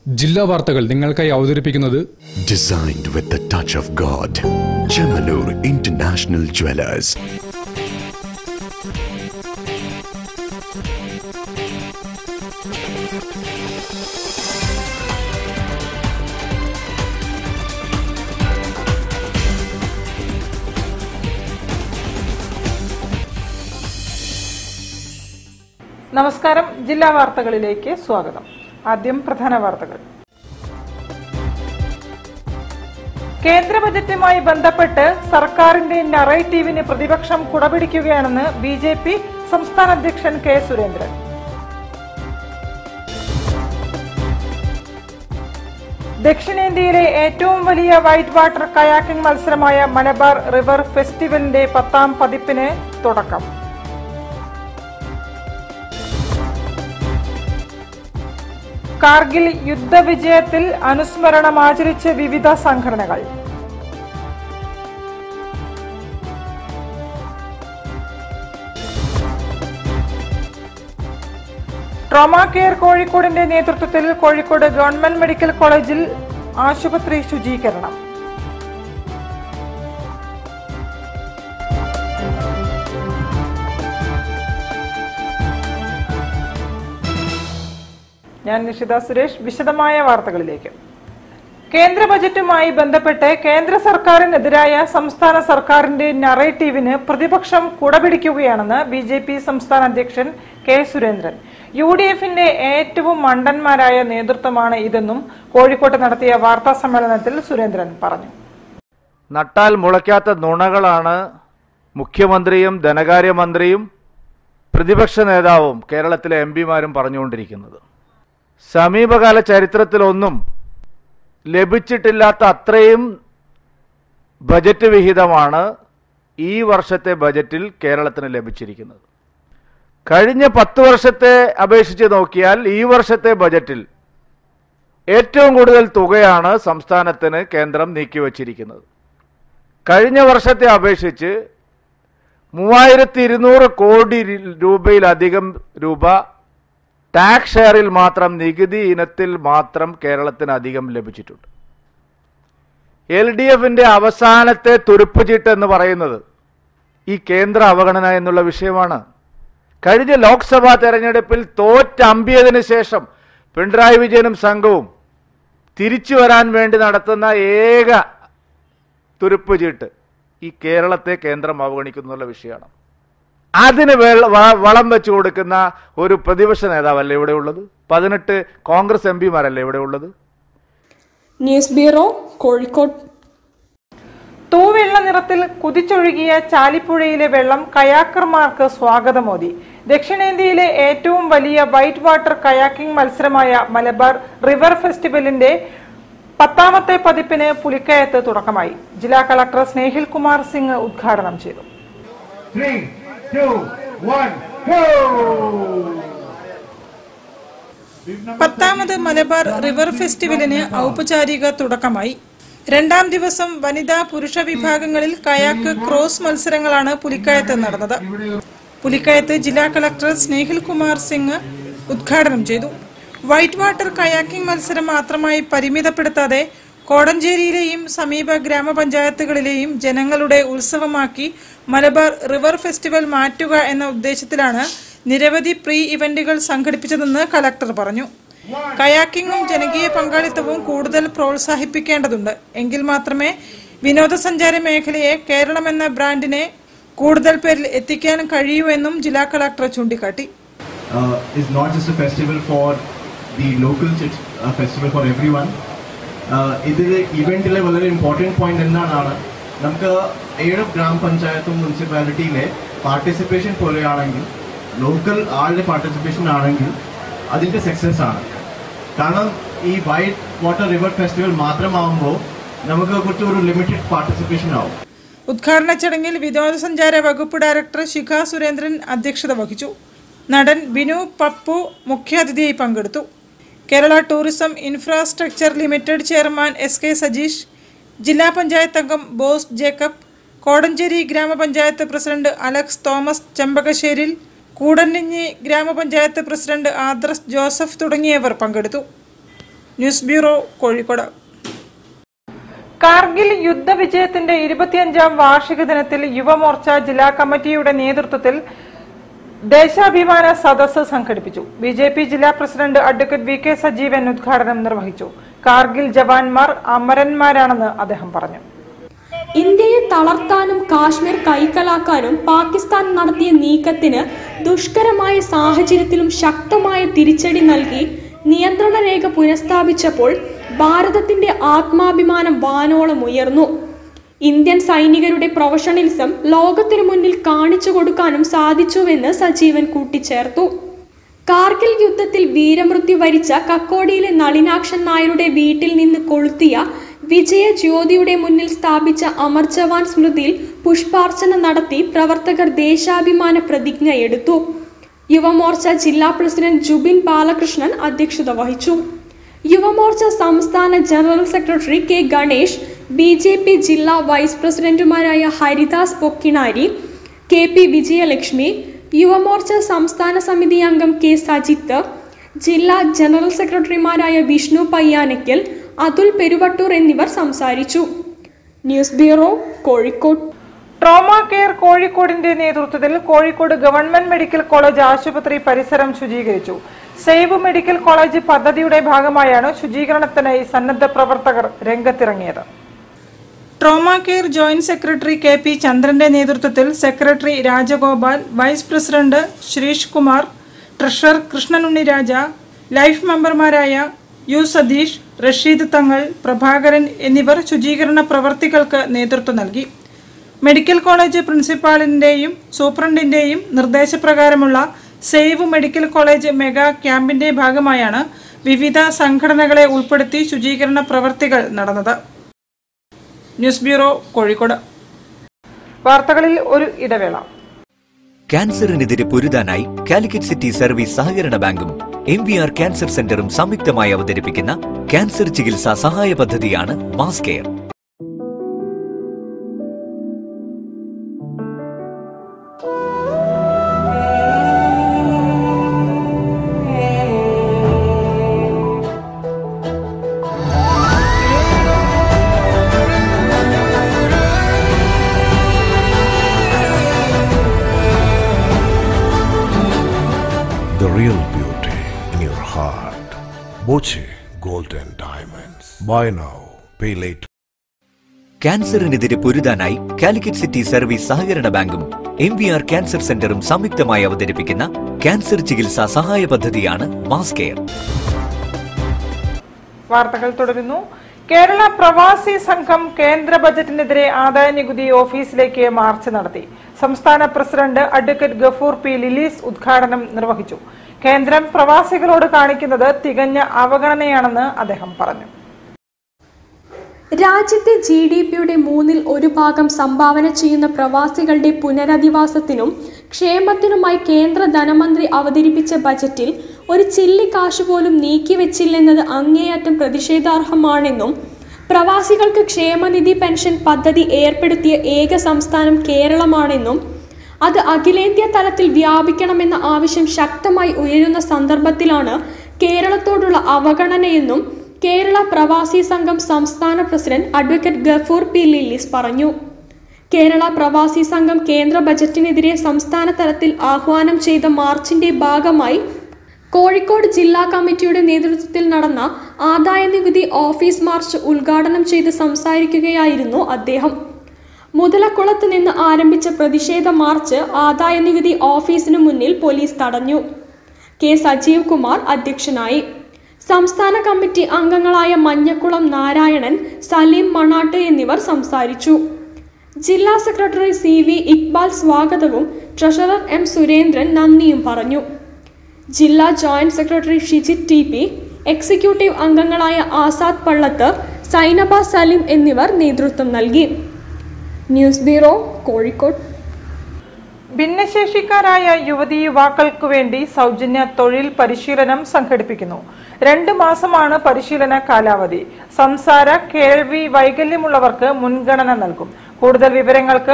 ജില്ലാ വാർത്തകൾ നിങ്ങൾക്കായി അവതരിപ്പിക്കുന്നത് Designed with the touch of God. Chemanur International Jewelers. നമസ്കാരം. ജില്ലാ വാർത്തകളിലേക്ക് സ്വാഗതം. ആദ്യം പ്രധാന വാർത്തകൾ. കേന്ദ്ര ബജറ്റുമായി ബന്ധപ്പെട്ട് സർക്കാരിന്റെ നറേറ്റീവിന് പ്രതിപക്ഷം കുടപിടിക്കുകയാണെന്ന് ബിജെപി സംസ്ഥാന അധ്യക്ഷൻ കെ സുരേന്ദ്രൻ. ദക്ഷിണേന്ത്യയിലെ ഏറ്റവും വലിയ വൈറ്റ് വാട്ടർ കയാക്കിംഗ് മത്സരമായ മലബാർ റിവർ ഫെസ്റ്റിവലിന്റെ 10ാം പതിപ്പിന് തുടക്കം. കാർഗിൽ യുദ്ധവിജയത്തിൽ അനുസ്മരണം ആചരിച്ച് വിവിധ സംഘടനകൾ. ട്രോമാ കെയർ കോഴിക്കോടിന്റെ നേതൃത്വത്തിൽ കോഴിക്കോട് ഗവൺമെന്റ് മെഡിക്കൽ കോളേജിൽ ആശുപത്രി ശുചീകരണം. ഞാൻ നിഷിത സുരേഷ്. വിശദമായ വാർത്തകളിലേക്ക്. കേന്ദ്ര ബജറ്റുമായി ബന്ധപ്പെട്ട് കേന്ദ്ര സർക്കാരിനെതിരായ സംസ്ഥാന സർക്കാരിന്റെ നറേറ്റീവിന് പ്രതിപക്ഷം കുടപിടിക്കുകയാണെന്ന് ബിജെപി സംസ്ഥാന അധ്യക്ഷൻ കെ സുരേന്ദ്രൻ. യുഡിഎഫിന്റെ ഏറ്റവും മണ്ടന്മാരായ നേതൃത്വമാണ് ഇതെന്നും കോഴിക്കോട്ട് നടത്തിയ വാർത്താ സമ്മേളനത്തിൽ സുരേന്ദ്രൻ പറഞ്ഞു. നട്ടാൽ മുളയ്ക്കാത്ത നുണകളാണ് മുഖ്യമന്ത്രിയും ധനകാര്യമന്ത്രിയും പ്രതിപക്ഷ നേതാവും കേരളത്തിലെ എംപിമാരും പറഞ്ഞുകൊണ്ടിരിക്കുന്നത്. സമീപകാല ചരിത്രത്തിലൊന്നും ലഭിച്ചിട്ടില്ലാത്ത അത്രയും ബജറ്റ് വിഹിതമാണ് ഈ വർഷത്തെ ബജറ്റിൽ കേരളത്തിന് ലഭിച്ചിരിക്കുന്നത്. കഴിഞ്ഞ 10 വർഷത്തെ അപേക്ഷിച്ച് നോക്കിയാൽ ഈ വർഷത്തെ ബജറ്റിൽ ഏറ്റവും കൂടുതൽ തുകയാണ് സംസ്ഥാനത്തിന് കേന്ദ്രം നീക്കിവച്ചിരിക്കുന്നത്. കഴിഞ്ഞ വർഷത്തെ അപേക്ഷിച്ച് 3200 കോടി രൂപയിലധികം രൂപ ടാക്സ് ഷെയറിൽ മാത്രം, നികുതി ഇനത്തിൽ മാത്രം കേരളത്തിന് അധികം ലഭിച്ചിട്ടുണ്ട്. LDFിന്റെ അവസാനത്തെ തുരുപ്പുചീട്ട് എന്ന് പറയുന്നത് ഈ കേന്ദ്ര അവഗണന എന്നുള്ള വിഷയമാണ്. കഴിഞ്ഞ ലോക്സഭാ തെരഞ്ഞെടുപ്പിൽ തോറ്റമ്പിയതിനു ശേഷം പിണറായി വിജയനും സംഘവും തിരിച്ചു വരാൻ വേണ്ടി നടത്തുന്ന ഏക തുരുപ്പുചീട്ട് ഈ കേരളത്തെ കേന്ദ്രം അവഗണിക്കുന്നുള്ള വിഷയമാണ്. അതിന് വളം വെച്ചു കൊടുക്കുന്ന ഒരു പ്രതിപക്ഷ നേതാവല്ലേ ഇവിടെ ഉള്ളത്? 18 കോൺഗ്രസ് എംപിമാരല്ലേ ഇവിടെ ഉള്ളത്? News bureau, Kozhikode. തൂവെള്ള നിറത്തിൽ കുതിച്ചൊഴുകിയ ചാലിപ്പുഴയിലെ വെള്ളം കയാക്കർമാർക്ക് സ്വാഗതമോദി. ദക്ഷിണേന്ത്യയിലെ ഏറ്റവും വലിയ വൈറ്റ് വാട്ടർ കയാക്കിംഗ് മത്സരമായ മലബാർ റിവർ ഫെസ്റ്റിവലിന്റെ 10ാമത്തെ പതിപ്പിന് പുലിക്കയത്ത് തുടക്കമായി. ജില്ലാ കളക്ടർ സ്നേഹിൽ കുമാർ സിംഗ് ഉദ്ഘാടനം ചെയ്തു. 3, 2, 1, go! 10ാമത് മലബാർ റിവർ ഫെസ്റ്റിവലിന് ഔപചാരിക തുടക്കമായി. 2ാം ദിവസം വനിതാ പുരുഷ വിഭാഗങ്ങളിൽ കയാക്ക് ക്രോസ് മത്സരങ്ങളാണ് പുലിക്കയത്ത് നടന്നത്. പുലിക്കയത്ത് ജില്ലാ കളക്ടർ സ്നേഹിൽ കുമാർ സിംഗ് ഉദ്ഘാടനം ചെയ്തു. വൈറ്റ് വാട്ടർ കയാക്കിംഗ് മത്സരം മാത്രമായി പരിമിതപ്പെടുത്താതെ കോടഞ്ചേരിയിലെയും സമീപ ഗ്രാമപഞ്ചായത്തുകളിലെയും ജനങ്ങളുടെ ഉത്സവമാക്കി മലബാർ റിവർ ഫെസ്റ്റിവൽ മാറ്റുക എന്ന ഉദ്ദേശത്തിലാണ് നിരവധി പ്രീ ഇവന്റുകൾ സംഘടിപ്പിച്ചതെന്ന് കളക്ടർ പറഞ്ഞു. കയാക്കിങ്ങും ജനകീയ പങ്കാളിത്തവും കൂടുതൽ പ്രോത്സാഹിപ്പിക്കേണ്ടതുണ്ട്. എങ്കിൽ മാത്രമേ വിനോദസഞ്ചാര മേഖലയെ കേരളം എന്ന ബ്രാൻഡിനെ കൂടുതൽ പേരിൽ എത്തിക്കാൻ കഴിയൂ എന്നും ജില്ലാ കളക്ടർ ചൂണ്ടിക്കാട്ടി. ഇതിൽ ഇവന്റിലെ വളരെ ഇമ്പോർട്ടൻറ്റ് പോയിന്റ് എന്താണ്, നമുക്ക് 7 ഗ്രാമപഞ്ചായത്തും മുനിസിപ്പാലിറ്റിയിലെ പാർട്ടിസിപ്പേഷൻ പോലെയാണെങ്കിൽ, ലോക്കൽ ആളുടെ പാർട്ടിസിപ്പേഷൻ ആണെങ്കിൽ അതിൻ്റെ സക്സസ് ആണ്. കാരണം ഈ വൈറ്റ് വാട്ടർ റിവർ ഫെസ്റ്റിവൽ മാത്രമാകുമ്പോൾ നമുക്ക് കുറച്ച് ഒരു ലിമിറ്റഡ് പാർട്ടിസിപ്പേഷൻ ആവും. ഉദ്ഘാടന ചടങ്ങിൽ വിനോദസഞ്ചാര വകുപ്പ് ഡയറക്ടർ ശിഖ സുരേന്ദ്രൻ അധ്യക്ഷത വഹിച്ചു. നടൻ ബിനു പപ്പു മുഖ്യാതിഥിയായി പങ്കെടുത്തു. Kerala tourism infrastructure limited chairman SK Sajeesh, ജില്ലാ പഞ്ചായത്ത് അംഗം ബോസ് ജേക്കബ്, കോടഞ്ചേരി ഗ്രാമപഞ്ചായത്ത് പ്രസിഡന്റ് അലക്സ് തോമസ് ചെമ്പകശ്ശേരിൽ, കൂടന്നിഞ്ഞി ഗ്രാമപഞ്ചായത്ത് പ്രസിഡന്റ് ആദ്രസ് ജോസഫ് തുടങ്ങിയവർ പങ്കെടുത്തു. News bureau, Kozhikode. കാർഗിൽ യുദ്ധവിജയത്തിന്റെ 25ാം വാർഷിക ദിനത്തിൽ യുവമോർച്ച ജില്ലാ കമ്മിറ്റിയുടെ നേതൃത്വത്തിൽ ദേശാഭിമാന സദസ്സ് സംഘടിപ്പിച്ചു. ബിജെപി ജില്ലാ president advocate V K Sajeevan ഉദ്ഘാടനം നിർവഹിച്ചു. കാർഗിൽ ജവാന്മാർ അമരന്മാരാണെന്ന് അദ്ദേഹം പറഞ്ഞു. ഇന്ത്യയെ തളർത്താനും കാശ്മീർ കൈക്കലാക്കാനും പാകിസ്ഥാൻ നടത്തിയ നീക്കത്തിന് ദുഷ്കരമായ സാഹചര്യത്തിലും ശക്തമായ തിരിച്ചടി നൽകി നിയന്ത്രണ രേഖ പുനഃസ്ഥാപിച്ചപ്പോൾ ഭാരതത്തിന്റെ ആത്മാഭിമാനം വാനോളം ഉയർന്നു. ഇന്ത്യൻ സൈനികരുടെ പ്രൊഫഷണലിസം ലോകത്തിനു മുന്നിൽ കാണിച്ചു കൊടുക്കാനും സാധിച്ചുവെന്ന് സജീവൻ കൂട്ടിച്ചേർത്തു. കാർഗിൽ യുദ്ധത്തിൽ വീരമൃത്യു വരിച്ച കക്കോടിയിലെ നളിനാക്ഷൻ നായരുടെ വീട്ടിൽ നിന്ന് കൊളുത്തിയ വിജയ ജ്യോതിയുടെ മുന്നിൽ സ്ഥാപിച്ച അമർ ജവാൻ സ്മൃതിയിൽ പുഷ്പാർച്ചന നടത്തി പ്രവർത്തകർ ദേശാഭിമാന പ്രതിജ്ഞയെടുത്തു. യുവമോർച്ച ജില്ലാ പ്രസിഡന്റ് ജുബിൻ ബാലകൃഷ്ണൻ അധ്യക്ഷത വഹിച്ചു. യുവമോർച്ച സംസ്ഥാന general secretary K Ganesh, BJP ജില്ലാ വൈസ് പ്രസിഡന്റുമാരായ ഹരിദാസ് പൊക്കിണാരി, KP വിജയലക്ഷ്മി, യുവമോർച്ച സംസ്ഥാന സമിതി അംഗം കെ സജിത്ത്, ജില്ലാ ജനറൽ സെക്രട്ടറിമാരായ വിഷ്ണു പയ്യാനക്കൽ, അതുൽ പെരുവട്ടൂർ എന്നിവർ സംസാരിച്ചു. News bureau, Kozhikode. Trauma care കോഴിക്കോടിന്റെ നേതൃത്വത്തിൽ കോഴിക്കോട് ഗവൺമെന്റ് മെഡിക്കൽ കോളേജ് ആശുപത്രി പരിസരം ശുചീകരിച്ചു. സേവ് മെഡിക്കൽ കോളേജ് പദ്ധതിയുടെ ഭാഗമായാണ് ശുചീകരണത്തിനായി സന്നദ്ധ പ്രവർത്തകർ രംഗത്തിറങ്ങിയത്. Trauma care joint secretary KP ചന്ദ്രന്റെ നേതൃത്വത്തിൽ secretary Rajagopal, vice president Sreesh Kumar, treasurer Krishnanunni Raja, life മെമ്പർമാരായ യു സതീഷ്, റഷീദ് തങ്ങൾ, പ്രഭാകരൻ എന്നിവർ ശുചീകരണ പ്രവർത്തികൾക്ക് നേതൃത്വം നൽകി. മെഡിക്കൽ കോളേജ് പ്രിൻസിപ്പാളിന്റെയും സൂപ്രണ്ടിന്റെയും നിർദ്ദേശപ്രകാരമുള്ള സേവ് മെഡിക്കൽ കോളേജ് മെഗാ ക്യാമ്പിന്റെ ഭാഗമായാണ് വിവിധ സംഘടനകളെ ഉൾപ്പെടുത്തി ശുചീകരണ പ്രവർത്തികൾ നടന്നത്. News bureau, Kozhikode. വാർത്തകളിൽ ഒരു ഇടവേള. ക്യാൻസറിനെതിരെ പൊരുതാനായി കാലിക്കറ്റ് സിറ്റി സർവീസ് സഹകരണ ബാങ്കും MVR ക്യാൻസർ സെന്ററും സംയുക്തമായി അവതരിപ്പിക്കുന്ന ക്യാൻസർ ചികിത്സാ സഹായ പദ്ധതിയാണ് mass care. The real beauty in your heart. Boche Gold and Diamonds. Buy now, pay later. ക്യാൻസറിനെതിരെ പൊരുതാനായി കാലിക്കറ്റ് സിറ്റി സർവീസ് സഹകരണ ബാങ്കും MVR ക്യാൻസർ സെന്ററും സംയുക്തമായി അവതരിപ്പിക്കുന്ന ക്യാൻസർ ചികിത്സാ സഹായ പദ്ധതിയാണ് മാസ് കെയർ. വാർത്തകൾ തുടരുന്നു. കേരള പ്രവാസി സംഘം കേന്ദ്ര ബജറ്റിനെതിരെ ആദായനികുതി ഓഫീസിലേക്ക് മാർച്ച് നടത്തി. സംസ്ഥാന president advocate Gafoor P. Lilees ഉദ്ഘാടനം നിർവഹിച്ചു. കേന്ദ്രം പ്രവാസികളോട് കാണിക്കുന്നത് തികഞ്ഞ അവഗണനയാണെന്ന് അദ്ദേഹം പറഞ്ഞു. രാജ്യത്തെ GDPയുടെ 1/3 സംഭാവന ചെയ്യുന്ന പ്രവാസികളുടെ പുനരധിവാസത്തിനും ക്ഷേമത്തിനുമായി കേന്ദ്ര ധനമന്ത്രി അവതരിപ്പിച്ച ബജറ്റിൽ ഒരു ചില്ലി കാശ് പോലും നീക്കിവെച്ചില്ലെന്നത് അങ്ങേയറ്റം പ്രതിഷേധാർഹമാണെന്നും പ്രവാസികൾക്ക് ക്ഷേമനിധി പെൻഷൻ പദ്ധതി ഏർപ്പെടുത്തിയ ഏക സംസ്ഥാനം കേരളമാണെന്നും അത് അഖിലേന്ത്യാ തലത്തിൽ വ്യാപിക്കണമെന്ന ആവശ്യം ശക്തമായി ഉയരുന്ന സന്ദർഭത്തിലാണ് കേരളത്തോടുള്ള അവഗണനയെന്നും കേരള പ്രവാസി സംഘം സംസ്ഥാന president advocate Gafoor P. Lilees പറഞ്ഞു. കേരള പ്രവാസി സംഘം കേന്ദ്ര ബജറ്റിനെതിരെ സംസ്ഥാന തലത്തിൽ ആഹ്വാനം ചെയ്ത മാർച്ചിന്റെ ഭാഗമായി കോഴിക്കോട് ജില്ലാ കമ്മിറ്റിയുടെ നേതൃത്വത്തിൽ നടന്ന ആദായനികുതി ഓഫീസ് മാർച്ച് ഉദ്ഘാടനം ചെയ്ത് സംസാരിക്കുകയായിരുന്നു അദ്ദേഹം. മുതലക്കുളത്ത് നിന്ന് ആരംഭിച്ച പ്രതിഷേധ മാർച്ച് ആദായനികുതി ഓഫീസിനു മുന്നിൽ പോലീസ് തടഞ്ഞു. K. സജീവ് കുമാർ അധ്യക്ഷനായി. സംസ്ഥാന കമ്മിറ്റി അംഗങ്ങളായ മഞ്ഞക്കുളം നാരായണൻ, സലീം മണാട്ട് എന്നിവർ സംസാരിച്ചു. ജില്ലാ സെക്രട്ടറി CV ഇക്ബാൽ സ്വാഗതവും ട്രഷറർ M. സുരേന്ദ്രൻ നന്ദിയും പറഞ്ഞു. ജില്ലാ joint secretary Shijith TP, executive അംഗങ്ങളായ ആസാദ് പള്ളത്ത്, സൈനബ സലീം എന്നിവർ നേതൃത്വം നൽകി. News bureau, Kozhikode. ഭിന്നശേഷിക്കാരായ യുവതീ-യുവാക്കൾക്കു വേണ്ടി സൗജന്യ തൊഴിൽ പരിശീലനം സംഘടിപ്പിക്കുന്നു. 2 മാസമാണ് പരിശീലന കാലാവധി. സംസാര കേൾവി വൈകല്യമുള്ളവർക്ക് മുൻഗണന നൽകും. കൂടുതൽ വിവരങ്ങൾക്ക്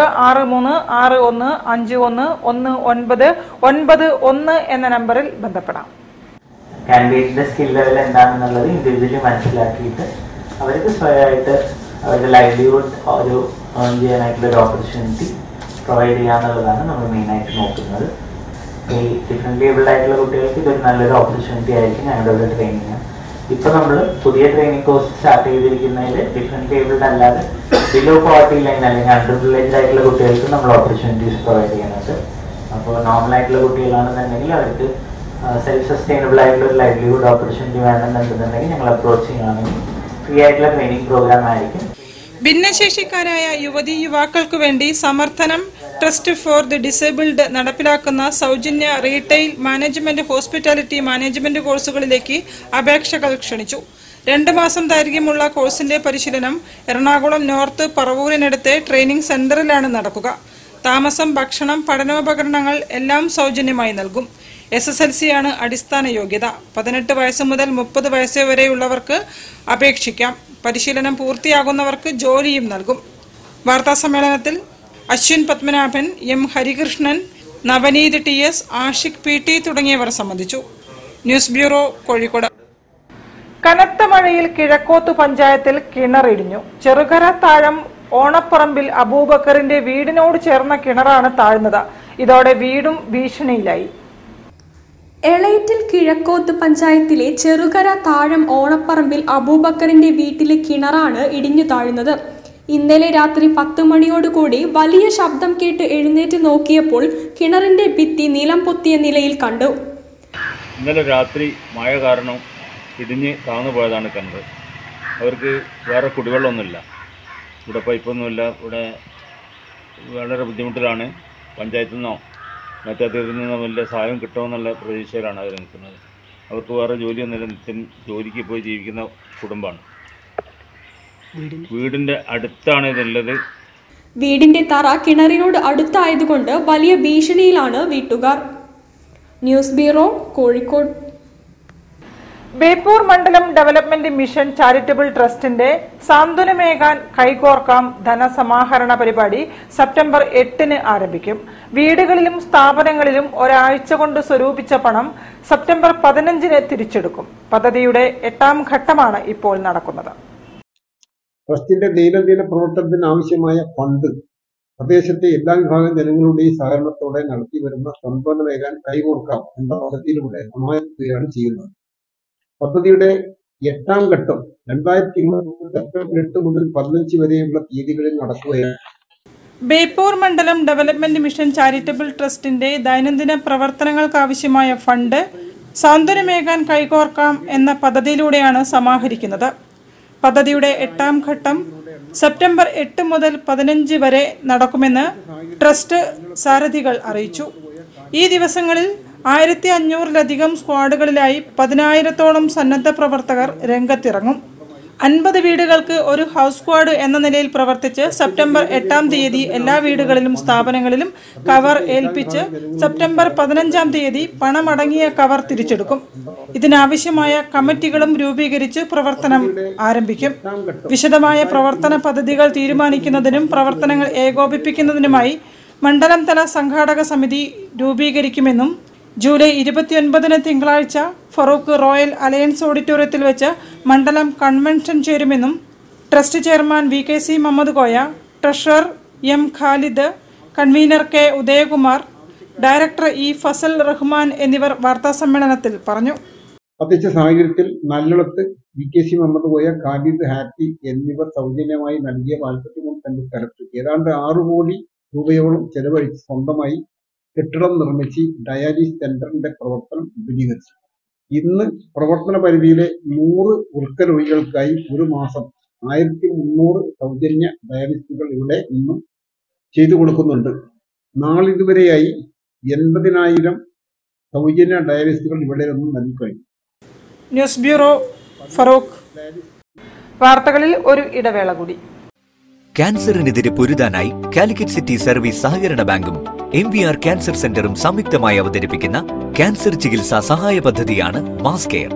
6361511991 എന്ന നമ്പറിൽ ബന്ധപ്പെടാം. കാൻഡിഡേറ്റിന്റെ സ്കിൽ ലെവൽ എന്താണെന്നുള്ളത് ഇൻഡിവിജ്വലി മനസ്സിലാക്കിയിട്ട് അവർക്ക് സ്വയമായിട്ട് അവരുടെ ലൈവ്ലിഹുഡ് ഒരു ഏൺ ചെയ്യാനായിട്ടുള്ള ഒരു ഓപ്പർച്യൂണിറ്റി പ്രൊവൈഡ് ചെയ്യാന്നുള്ളതാണ് നമ്മൾ മെയിനായിട്ട് നോക്കുന്നത്. ഈ ഡിഫറെൻ്റ് ഏബിൾഡ് ആയിട്ടുള്ള കുട്ടികൾക്ക് ഇതൊരു നല്ലൊരു ഓപ്പർച്യൂണിറ്റി ആയിരിക്കും ഞങ്ങളുടെ ഒരു ട്രെയിനിങ്. ഇപ്പോൾ നമ്മൾ പുതിയ ട്രെയിനിങ് കോഴ്സ് സ്റ്റാർട്ട് ചെയ്തിരിക്കുന്നതിൽ ഡിഫറെൻ്റ് ഏബിൾഡ് അല്ലാതെ ബിലോ പോവർട്ടി ലൈൻ അല്ലെങ്കിൽ അണ്ടർ പ്രിവിലേജ്ഡ് ആയിട്ടുള്ള കുട്ടികൾക്ക് നമ്മൾ ഓപ്പർച്യൂണിറ്റീസ് പ്രൊവൈഡ് ചെയ്യുന്നുണ്ട്. അപ്പോൾ നോർമൽ ആയിട്ടുള്ള കുട്ടികളാണെന്നുണ്ടെങ്കിൽ അവർക്ക് സെൽഫ് സസ്റ്റൈനബിൾ ആയിട്ടുള്ള ഒരു ലൈവ്ലിഹുഡ് ഓപ്പർച്യൂണിറ്റി വേണമെന്നുണ്ടെന്നുണ്ടെങ്കിൽ ഞങ്ങൾ അപ്രോച്ച് ചെയ്യുകയാണെങ്കിൽ ഫ്രീ ആയിട്ടുള്ള ട്രെയിനിങ് പ്രോഗ്രാം ആയിരിക്കും. ഭിന്നശേഷിക്കാരായ യുവതീ യുവാക്കൾക്കു വേണ്ടി Samarthanam trust for the disabled നടപ്പിലാക്കുന്ന സൗജന്യ റീറ്റെയിൽ മാനേജ്മെന്റ് ഹോസ്പിറ്റാലിറ്റി മാനേജ്മെന്റ് കോഴ്സുകളിലേക്ക് അപേക്ഷകൾ ക്ഷണിച്ചു. 2 മാസം ദൈർഘ്യമുള്ള കോഴ്സിന്റെ പരിശീലനം എറണാകുളം നോർത്ത് പറവൂരിനടുത്തെ ട്രെയിനിംഗ് സെന്ററിലാണ് നടക്കുക. താമസം, ഭക്ഷണം, പഠനോപകരണങ്ങൾ എല്ലാം സൗജന്യമായി നൽകും. SSLC ആണ് അടിസ്ഥാന യോഗ്യത. 18 വയസ്സ് മുതൽ 30 വയസ്സ് വരെയുള്ളവർക്ക് അപേക്ഷിക്കാം. പരിശീലനം പൂർത്തിയാകുന്നവർക്ക് ജോലിയും നൽകും. വാർത്താസമ്മേളനത്തിൽ Ashwin Padmanabhan, M Harikrishnan, Navneet TS, Ashiq PT തുടങ്ങിയവർ സംബന്ധിച്ചു. News bureau, Kozhikode. കനത്ത മഴയിൽ കിഴക്കോത്ത് പഞ്ചായത്തിൽ കിണറിടിഞ്ഞു. ചെറുകര താഴം ഓണപ്പറമ്പിൽ അബൂബക്കറിന്റെ വീടിനോട് ചേർന്ന കിണറാണ് താഴ്ന്നത്. ഇതോടെ വീടും ഭീഷണിയിലായി. എളേറ്റിൽ കിഴക്കോത്ത് പഞ്ചായത്തിലെ ചെറുകര താഴം ഓണപ്പറമ്പിൽ അബൂബക്കറിന്റെ വീട്ടിലെ കിണറാണ് ഇടിഞ്ഞു താഴുന്നത്. ഇന്നലെ രാത്രി 10 മണിയോടുകൂടി വലിയ ശബ്ദം കേട്ട് എഴുന്നേറ്റ് നോക്കിയപ്പോൾ കിണറിന്റെ ഭിത്തി നിലം പൊത്തിയ നിലയിൽ കണ്ടു. ഇന്നലെ രാത്രി മഴ കാരണം ഇടിഞ്ഞ് താന്നു പോയതാണ് കിണർ. അവർക്ക് വേറെ കുടിവെള്ളമൊന്നുമില്ല, ഇവിടെ പൈപ്പൊന്നുമില്ല. ഇവിടെ വളരെ ബുദ്ധിമുട്ടിലാണ്. പഞ്ചായത്തിൽ നിന്നോ മറ്റേ തീർന്നു നിന്നോ വലിയ സഹായം കിട്ടുമെന്നുള്ള പ്രതീക്ഷയിലാണ് അവർ നിൽക്കുന്നത്. അവർക്ക് വേറെ ജോലിയൊന്നുമില്ല, നിത്യം ജോലിക്ക് പോയി ജീവിക്കുന്ന കുടുംബമാണ്. വീടിൻ്റെ അടുത്താണ് ഇതുള്ളത്. വീടിന്റെ തറ കിണറിനോട് അടുത്തായതുകൊണ്ട് വലിയ ഭീഷണിയിലാണ് വീട്ടുകാർ. News bureau, Kozhikode. ബേപ്പൂർ മണ്ഡലം ഡെവലപ്മെന്റ് മിഷൻ ചാരിറ്റബിൾ ട്രസ്റ്റിന്റെ സാന്ത്വനമേകാൻ കൈകോർക്കാം ധനസമാഹരണ പരിപാടി സെപ്റ്റംബർ 8-ന് ആരംഭിക്കും. വീടുകളിലും സ്ഥാപനങ്ങളിലും ഒരാഴ്ച കൊണ്ട് സ്വരൂപിച്ച പണം സെപ്റ്റംബർ 15-ന് തിരിച്ചെടുക്കും. പദ്ധതിയുടെ 8ാം ഘട്ടമാണ് ഇപ്പോൾ നടക്കുന്നത്. ട്രസ്റ്റിന്റെ ദൈനംദിന പ്രവർത്തനത്തിന് ആവശ്യമായ ഫണ്ട് പ്രദേശത്തെ എല്ലാ വിഭാഗം ജനങ്ങളുടെയും സഹകരണത്തോടെ നടത്തിവരുന്ന സാന്ത്വനമേകാൻ കൈകോർക്കാം എന്ന പദ്ധതിയിലൂടെ സമാഹരിക്കുകയാണ് ചെയ്യുന്നത്. പദ്ധതിയുടെ 8ാം ഘട്ടം 2023 സെപ്റ്റംബർ 8 മുതൽ 15 വരെയുള്ള തീയതികളിൽ നടക്കുകയാണ്. ബേപ്പൂർ മണ്ഡലം ഡെവലപ്മെന്റ് മിഷൻ ചാരിറ്റബിൾ ട്രസ്റ്റിന്റെ ദൈനംദിന പ്രവർത്തനങ്ങൾക്കാവശ്യമായ ഫണ്ട് സാന്ത്വനമേകാൻ കൈകോർക്കാം എന്ന പദ്ധതിയിലൂടെയാണ് സമാഹരിക്കുന്നത്. പദ്ധതിയുടെ 8ാം ഘട്ടം സെപ്റ്റംബർ 8 മുതൽ 15 വരെ നടക്കുമെന്ന് ട്രസ്റ്റ് സാരഥികൾ അറിയിച്ചു. ഈ ദിവസങ്ങളിൽ 1500-ലധികം സ്ക്വാഡുകളിലായി 10,000-ഓളം സന്നദ്ധ പ്രവർത്തകർ രംഗത്തിറങ്ങും. 50 വീടുകൾക്ക് ഒരു ഹൗസ് സ്ക്വാഡ് എന്ന നിലയിൽ പ്രവർത്തിച്ച് സെപ്റ്റംബർ 8-ാം തീയതി എല്ലാ വീടുകളിലും സ്ഥാപനങ്ങളിലും കവർ ഏൽപ്പിച്ച് സെപ്റ്റംബർ 15-ാം തീയതി പണമടങ്ങിയ കവർ തിരിച്ചെടുക്കും. ഇതിനാവശ്യമായ കമ്മിറ്റികളും രൂപീകരിച്ച് പ്രവർത്തനം ആരംഭിക്കും. വിശദമായ പ്രവർത്തന പദ്ധതികൾ തീരുമാനിക്കുന്നതിനും പ്രവർത്തനങ്ങൾ ഏകോപിപ്പിക്കുന്നതിനുമായി മണ്ഡലം തല സംഘാടക സമിതി രൂപീകരിക്കുമെന്നും ജൂലൈ 29-ന് തിങ്കളാഴ്ച ഫറൂഖ് റോയൽ അലയൻസ് ഓഡിറ്റോറിയത്തിൽ വെച്ച് മണ്ഡലം കൺവെൻഷൻ ചേരുമെന്നും trust chairman VKC Muhammad Koya, treasurer M Khalid, convener K Udayakumar, director E Fazal Rahman എന്നിവർ വാർത്താസമ്മേളനത്തിൽ പറഞ്ഞു. അധ്യക്ഷ സാഹചര്യത്തിൽ നല്ലളത്ത് VKC മുഹമ്മദ് കോയ, ഖാലിദ്, ഹാപ്പി എന്നിവർ സൗജന്യമായി നൽകിയ 43 സെന്റ് സ്ഥലത്ത് ഏതാണ്ട് 6 കോടി രൂപയോളം ചെലവഴിച്ച് സ്വന്തമായി കെട്ടിടം നിർമ്മിച്ച് ഡയാലിസിസ് സെന്ററിന്റെ പ്രവർത്തനം വിപുലീകരിച്ചു. ഇന്ന് പ്രവർത്തന പരിധിയിലെ 100 വൃക്ക രോഗികൾക്കായി ഒരു മാസം 1300 സൗജന്യ ഡയാലിസിസുകൾ ഇവിടെ നിന്നും ചെയ്തു കൊടുക്കുന്നുണ്ട്. നാളിതുവരെയായി 80,000 സൗജന്യ ഡയാലിസിസുകൾ ഇവിടെ നിന്നും നൽകിക്കഴിഞ്ഞു. News bureau, Farooq. വാർത്തകളിൽ ഒരു ഇടവേള കൂടി. ക്യാൻസറിനെതിരെ പൊരുതാനായി കാലിക്കറ്റ് സിറ്റി സർവീസ് സഹകരണ ബാങ്കും MVR ക്യാൻസർ സെന്ററും സംയുക്തമായി അവതരിപ്പിക്കുന്ന ക്യാൻസർ ചികിത്സാ സഹായ പദ്ധതിയാണ് mass care.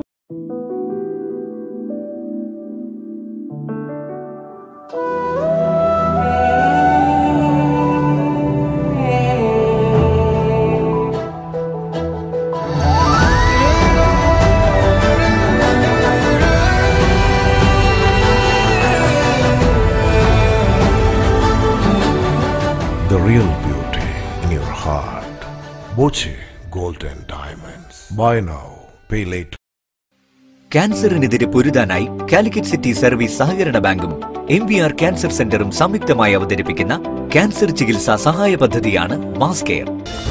real beauty in your heart. Boche Gold and Diamonds. Buy now, pay later. ക്യാൻസറിനെതിരെ പൊരുതാനായി കാലിക്കറ്റ് സിറ്റി സർവീസ് സഹകരണ ബാങ്കും MVR ക്യാൻസർ സെന്ററും സംയുക്തമായി അവതരിപ്പിക്കുന്ന ക്യാൻസർ ചികിത്സാ സഹായ പദ്ധതിയാണ് മാസ് കെയർ.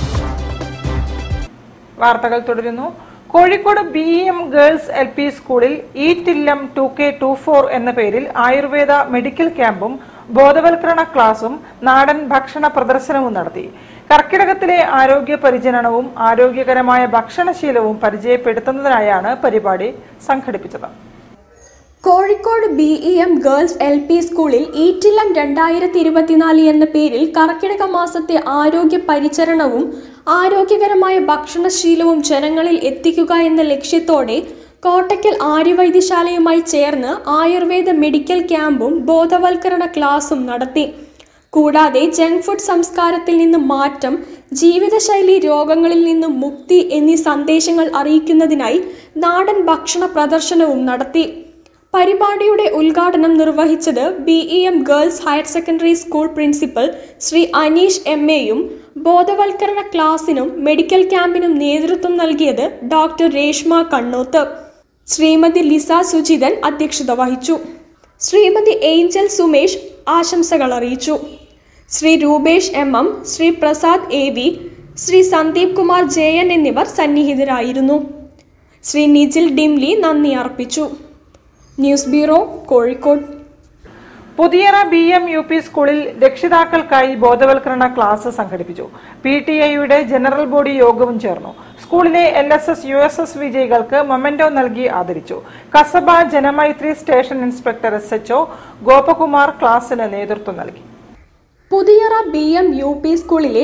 വാർത്തകൾ തുടരുന്നു. കോഴിക്കോട് BEM ഗേൾസ് LP സ്കൂളിൽ ഈറ്റില്ലം 2K24 എന്ന പേരിൽ ആയുർവേദ മെഡിക്കൽ ക്യാമ്പും ബോധവൽക്കരണ ക്ലാസും നാടൻ ഭക്ഷണ പ്രദർശനവും നടത്തി. കർക്കിടകത്തിലെ ആരോഗ്യ പരിചരണവും ആരോഗ്യകരമായ ഭക്ഷണശീലവും പരിചയപ്പെടുത്തുന്നതിനായാണ് പരിപാടി സംഘടിപ്പിച്ചത്. കോഴിക്കോട് BEM ഗേൾസ് LP സ്കൂളിൽ ഈറ്റില്ലം 2024 എന്ന പേരിൽ കർക്കിടക മാസത്തെ ആരോഗ്യ പരിചരണവും ആരോഗ്യകരമായ ഭക്ഷണശീലവും ജനങ്ങളിൽ എത്തിക്കുക എന്ന ലക്ഷ്യത്തോടെ കോട്ടയ്ക്കൽ ആര്യവൈദ്യശാലയുമായി ചേർന്ന് ആയുർവേദ മെഡിക്കൽ ക്യാമ്പും ബോധവൽക്കരണ ക്ലാസും നടത്തി. കൂടാതെ ജങ്ക് ഫുഡ് സംസ്കാരത്തിൽ നിന്ന് മാറ്റം, ജീവിതശൈലി രോഗങ്ങളിൽ നിന്നും മുക്തി എന്നീ സന്ദേശങ്ങൾ അറിയിക്കുന്നതിനായി നാടൻ ഭക്ഷണ പ്രദർശനവും നടത്തി. പരിപാടിയുടെ ഉദ്ഘാടനം നിർവഹിച്ചത് BEM girls higher secondary school principal Shri Aneesh MAയും ബോധവൽക്കരണ ക്ലാസിനും മെഡിക്കൽ ക്യാമ്പിനും നേതൃത്വം നൽകിയത് ഡോക്ടർ രേഷ്മ കണ്ണൂത്ത്. ശ്രീമതി ലിസ സുജിതൻ അധ്യക്ഷത വഹിച്ചു. ശ്രീമതി ഏഞ്ചൽ സുമേഷ് ആശംസകൾ അറിയിച്ചു. Shri Rupesh MM, Shri Prasad AV, Shri Sandeep Kumar JN എന്നിവർ സന്നിഹിതരായിരുന്നു. ശ്രീ നിജിൽ ഡിംലി നന്ദി അർപ്പിച്ചു. News bureau, Kozhikode. Puthiyara BM UP സ്കൂളിൽ രക്ഷിതാക്കൾക്കായി ബോധവൽക്കരണ ക്ലാസ് സംഘടിപ്പിച്ചു. PTAയുടെ ജനറൽ ബോഡി യോഗവും ചേർന്നു. സ്കൂളിലെ LSS USS വിജയികൾക്ക് മൊമെന്റോ നൽകി ആദരിച്ചു. Kasaba Janamaithri station inspector SHO Gopakumar ക്ലാസിന് നേതൃത്വം നൽകി. പുതിയറ BM UP സ്കൂളിലെ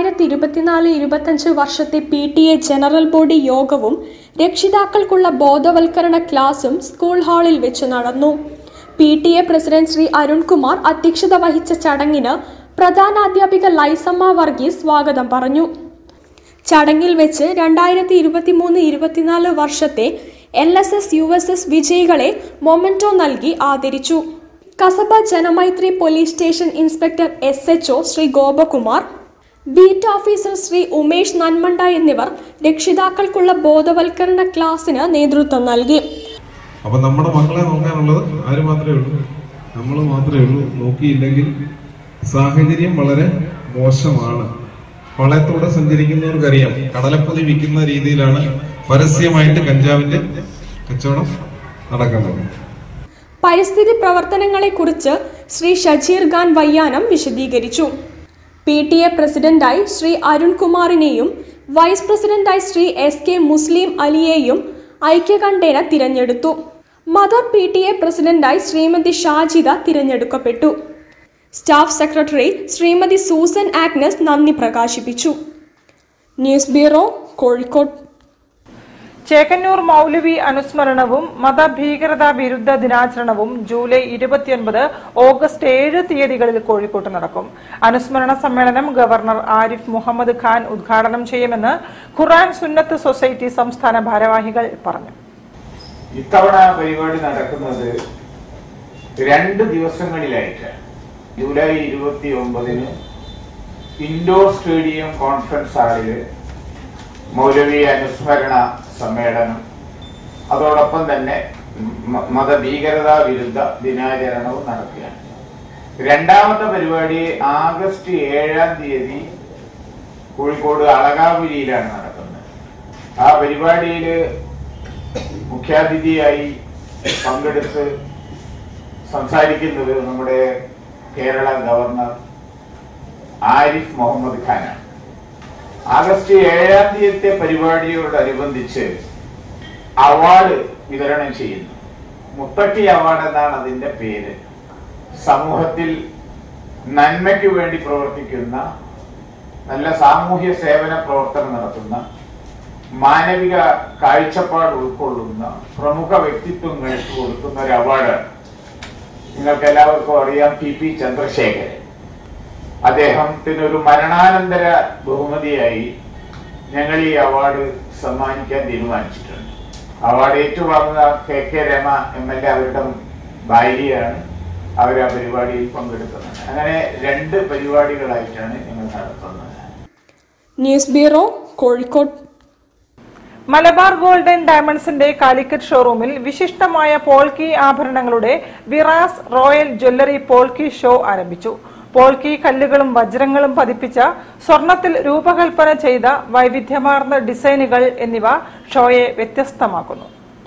2024-25 വർഷത്തെ PTA ജനറൽ ബോഡി യോഗവും രക്ഷിതാക്കൾക്കുള്ള ബോധവൽക്കരണ ക്ലാസും സ്കൂൾ ഹാളിൽ വെച്ച് നടന്നു. PTA പ്രസിഡന്റ് ശ്രീ അരുൺകുമാർ അധ്യക്ഷത വഹിച്ച ചടങ്ങിന് പ്രധാനാധ്യാപിക ലൈസമ്മ വർഗീസ് സ്വാഗതം പറഞ്ഞു. ചടങ്ങിൽ വെച്ച് 2023-24 വർഷത്തെ LSS USS വിജയികളെ മൊമെന്റോ നൽകി ആദരിച്ചു. Kasaba Janamaithri police station inspector SHO Shri Gopakumar, beat officer Shri Umesh Nanmanda എന്നിവർ രക്ഷിതാക്കൾക്കുള്ള ബോധവൽക്കരണ ക്ലാസിന് നേതൃത്വം നൽകി. അപ്പൊ നമ്മുടെ മക്കളെ നോക്കാനുള്ളത് ആര് മാത്രമേ ഉള്ളൂ? നമ്മൾ മാത്രമേ ഉള്ളൂ. നോക്കിയില്ലെങ്കിൽ സാഹചര്യം വളരെ മോശമാണ്. വളയത്തോടെ സഞ്ചരിക്കുന്നവർക്കറിയാം, കടലപ്പൊതി വിൽക്കുന്ന രീതിയിലാണ് പരസ്യമായിട്ട് കഞ്ചാവിന്റെ കച്ചവടം നടക്കുന്നത്. പരിസ്ഥിതി പ്രവർത്തനങ്ങളെക്കുറിച്ച് ശ്രീ ഷജീർ ഖാൻ വയ്യാനം വിശദീകരിച്ചു. PTA പ്രസിഡന്റായി ശ്രീ അരുൺകുമാറിനെയും വൈസ് പ്രസിഡന്റായി ശ്രീ SK മുസ്ലിം അലിയെയും ഐക്യകണ്ഠേന തിരഞ്ഞെടുത്തു. മദർ PTA പ്രസിഡന്റായി ശ്രീമതി ഷാജിദ തിരഞ്ഞെടുക്കപ്പെട്ടു. Staff secretary Shrimati Susan Agnes നന്ദി പ്രകാശിപ്പിച്ചു. News bureau, Kozhikode. ചേകന്നൂർ മൗലവി അനുസ്മരണവും മതഭീകരതാ വിരുദ്ധ ദിനാചരണവും ജൂലൈ 29, ഓഗസ്റ്റ് 7 തീയതികളിൽ കോഴിക്കോട്ട് നടക്കും. അനുസ്മരണ സമ്മേളനം ഗവർണർ ആരിഫ് മുഹമ്മദ് ഖാൻ ഉദ്ഘാടനം ചെയ്യുമെന്ന് ഖുർആൻ സുന്നത്ത് സൊസൈറ്റി സംസ്ഥാന ഭാരവാഹികൾ പറഞ്ഞു. ഇത്തവണ പരിപാടി നടക്കുന്നത് 2 ദിവസങ്ങളിലായിട്ട്. ജൂലൈ 29 ഇൻഡോർ സ്റ്റേഡിയം കോൺഫറൻസ് ഹാളിൽ മൗലവി അനുസ്മരണ സമ്മേളനം, അതോടൊപ്പം തന്നെ മതഭീകരതാ വിരുദ്ധ ദിനാചരണവും നടക്കുകയാണ്. രണ്ടാമത്തെ പരിപാടി ആഗസ്റ്റ് 7 തീയതി കോഴിക്കോട് അളകാപുരിയിലാണ് നടക്കുന്നത്. ആ പരിപാടിയിൽ മുഖ്യാതിഥിയായി പങ്കെടുത്ത് സംസാരിക്കുന്നത് നമ്മുടെ കേരള ഗവർണർ ആരിഫ് മുഹമ്മദ് ഖാനാണ്. ആഗസ്റ്റ് 7 തീയതിത്തെ പരിപാടിയോടനുബന്ധിച്ച് അവാർഡ് വിതരണം ചെയ്യുന്നു. മുത്തട്ടി അവാർഡ് എന്നാണ് അതിന്റെ പേര്. സമൂഹത്തിൽ നന്മയ്ക്ക് വേണ്ടി പ്രവർത്തിക്കുന്ന, നല്ല സാമൂഹ്യ സേവന പ്രവർത്തനം നടത്തുന്ന, മാനവിക കാഴ്ചപ്പാട് ഉൾക്കൊള്ളുന്ന പ്രമുഖ വ്യക്തിത്വങ്ങൾക്ക് കൊടുക്കുന്ന ഒരു അവാർഡാണ്. നിങ്ങൾക്ക് എല്ലാവർക്കും അറിയാം, TP ചന്ദ്രശേഖരൻ. അദ്ദേഹത്തിന് ഒരു മരണാനന്തര ബഹുമതിയായി ഞങ്ങൾ ഈ അവാർഡ് സമ്മാനിക്കാൻ തീരുമാനിച്ചിട്ടുണ്ട്. അവാർഡ് ഏറ്റുവാങ്ങുക KK രമ MLA അവരുടെ ഭാര്യയാണ്. അവർ ആ പരിപാടിയിൽ പങ്കെടുക്കുന്നുണ്ട്. അങ്ങനെ 2 പരിപാടികളായിട്ടാണ് ഞങ്ങൾ നടത്തുന്നത്. News bureau, Kozhikode. Malabar gold and ഡയമണ്ട്സിന്റെ കാലിക്കറ്റ് ഷോറൂമിൽ വിശിഷ്ടമായ പോൾക്കി ആഭരണങ്ങളുടെ Viraaz royal jewellery polki show ആരംഭിച്ചു. പോൾക്കി കല്ലുകളും വജ്രങ്ങളും പതിപ്പിച്ച സ്വർണത്തിൽ രൂപകൽപ്പന ചെയ്ത വൈവിധ്യമാർന്ന ഡിസൈനുകൾ എന്നിവ ഷോയെ വ്യത്യസ്തമാക്കുന്നു.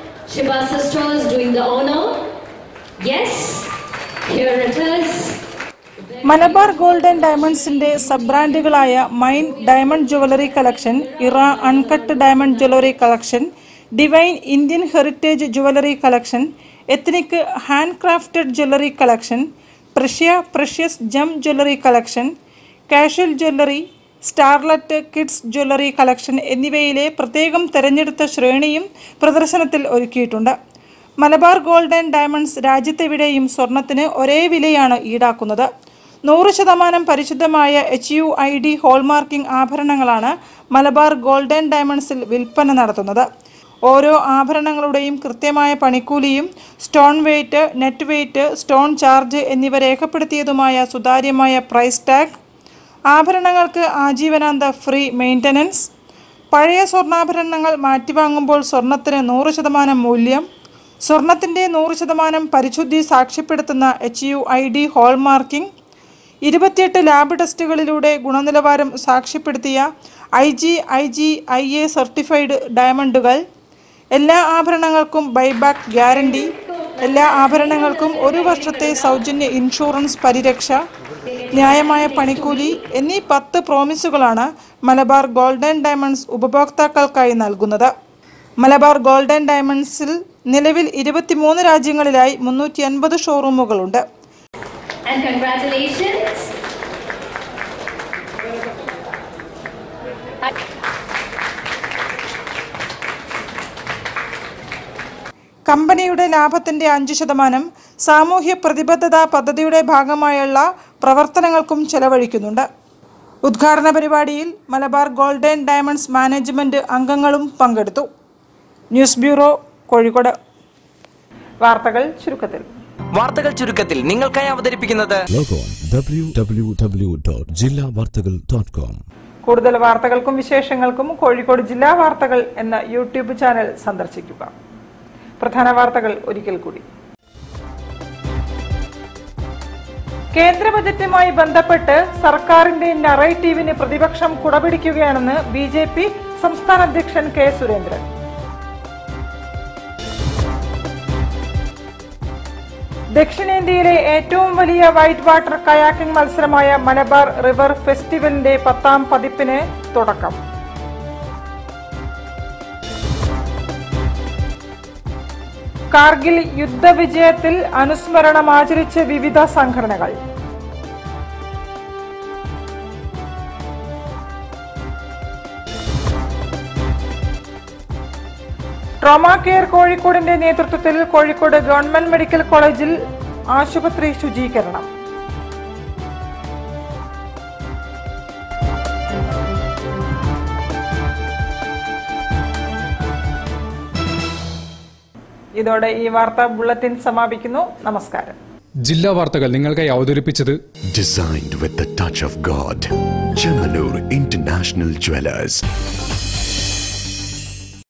മലബാർ ഗോൾഡ് ആൻഡ് ഡയമണ്ട്സിന്റെ സബ് ബ്രാൻഡുകളായ mine diamond jewellery collection, era uncut diamond jewellery collection, divine Indian heritage jewellery collection, ethnic hand crafted jewellery collection, precious gem jewellery collection, casual jewellery, starlet kids jewellery collection എന്നിവയിലെ പ്രത്യേകം തെരഞ്ഞെടുത്ത ശ്രേണിയും പ്രദർശനത്തിൽ ഒരുക്കിയിട്ടുണ്ട്. Malabar gold and diamonds രാജ്യത്തെവിടെയും സ്വർണത്തിന് ഒരേ വിലയാണ് ഈടാക്കുന്നത്. 100% പരിശുദ്ധമായ HUID ഹോൾമാർക്കിംഗ് ആഭരണങ്ങളാണ് മലബാർ ഗോൾഡ് ആൻഡ് ഡയമണ്ട്സിൽ വിൽപ്പന നടത്തുന്നത്. ഓരോ ആഭരണങ്ങളുടെയും കൃത്യമായ പണിക്കൂലിയും stone weight, net weight, stone charge എന്നിവ രേഖപ്പെടുത്തിയതുമായ സുതാര്യമായ പ്രൈസ് ടാഗ്, ആഭരണങ്ങൾക്ക് ആജീവനാന്ത ഫ്രീ മെയിൻ്റനൻസ്, പഴയ സ്വർണ്ണാഭരണങ്ങൾ മാറ്റിവാങ്ങുമ്പോൾ സ്വർണത്തിന് 100% മൂല്യം, സ്വർണത്തിൻ്റെ 100% പരിശുദ്ധി സാക്ഷ്യപ്പെടുത്തുന്ന HUID ഹോൾമാർക്കിംഗ്, 28 ലാബ് ടെസ്റ്റുകളിലൂടെ ഗുണനിലവാരം സാക്ഷ്യപ്പെടുത്തിയ IGIA സർട്ടിഫൈഡ് ഡയമണ്ടുകൾ, എല്ലാ ആഭരണങ്ങൾക്കും ബൈബാക്ക് ഗ്യാരണ്ടി, എല്ലാ ആഭരണങ്ങൾക്കും 1 വർഷത്തെ സൗജന്യ ഇൻഷുറൻസ് പരിരക്ഷ, ന്യായമായ പണിക്കൂലി എന്നീ 10 പ്രോമിസുകളാണ് മലബാർ ഗോൾഡ് ആൻഡ് ഡയമണ്ട്സ് ഉപഭോക്താക്കൾക്കായി നൽകുന്നത്. മലബാർ ഗോൾഡ് ആൻഡ് ഡയമണ്ട്സിൽ നിലവിൽ 23 രാജ്യങ്ങളിലായി 350 ഷോറൂമുകളുണ്ട്. കമ്പനിയുടെ ലാഭത്തിന്റെ 5% സാമൂഹ്യ പ്രതിബദ്ധതാ പദ്ധതിയുടെ ഭാഗമായുള്ള പ്രവർത്തനങ്ങൾക്കും ചെലവഴിക്കുന്നുണ്ട്. ഉദ്ഘാടന പരിപാടിയിൽ Malabar gold and diamonds management അംഗങ്ങളും പങ്കെടുത്തു. News bureau, Kozhikode. വാർത്തകൾ ചുരുക്കത്തിൽ നിങ്ങൾക്കായി അവതരിപ്പിക്കുന്നത് www.jillavartagal.com. കൂടുതൽ വാർത്തകൾക്കും വിശേഷങ്ങൾക്കും കോഴിക്കോട് ജില്ലാ വാർത്തകൾ എന്ന യൂട്യൂബ് ചാനൽ സന്ദർശിക്കുക. പ്രധാന വാർത്തകൾ ഒരിക്കൽ കൂടി. കേന്ദ്ര ബജറ്റുമായി ബന്ധപ്പെട്ട് സർക്കാരിന്റെ നറേറ്റീവിന് പ്രതിപക്ഷം കുടപിടിക്കുകയാണെന്ന് BJP സംസ്ഥാന അധ്യക്ഷൻ കെ സുരേന്ദ്രൻ. ദക്ഷിണേന്ത്യയിലെ ഏറ്റവും വലിയ വൈറ്റ് വാട്ടർ കയാക്കിംഗ് മത്സരമായ മലബാർ റിവർ ഫെസ്റ്റിവലിന്റെ 10ാം പതിപ്പിന് തുടക്കം. കാർഗിൽ യുദ്ധവിജയത്തിൽ അനുസ്മരണം ആചരിച്ച് വിവിധ സംഘടനകൾ. ട്രോമ കെയർ കോഴിക്കോടിന്റെ നേതൃത്വത്തിൽ കോഴിക്കോട് ഗവൺമെന്റ് മെഡിക്കൽ കോളേജിൽ ആശുപത്രി ശുചീകരണം. ഇതോടെ ഈ വാർത്താ ബുള്ളറ്റിൻ സമാപിക്കുന്നു. നമസ്കാരം. ജില്ലാ വാർത്തകൾ നിങ്ങൾക്കായി അവതരിപ്പിച്ചത് Designed with the touch of God. Chemanur International Jewelers.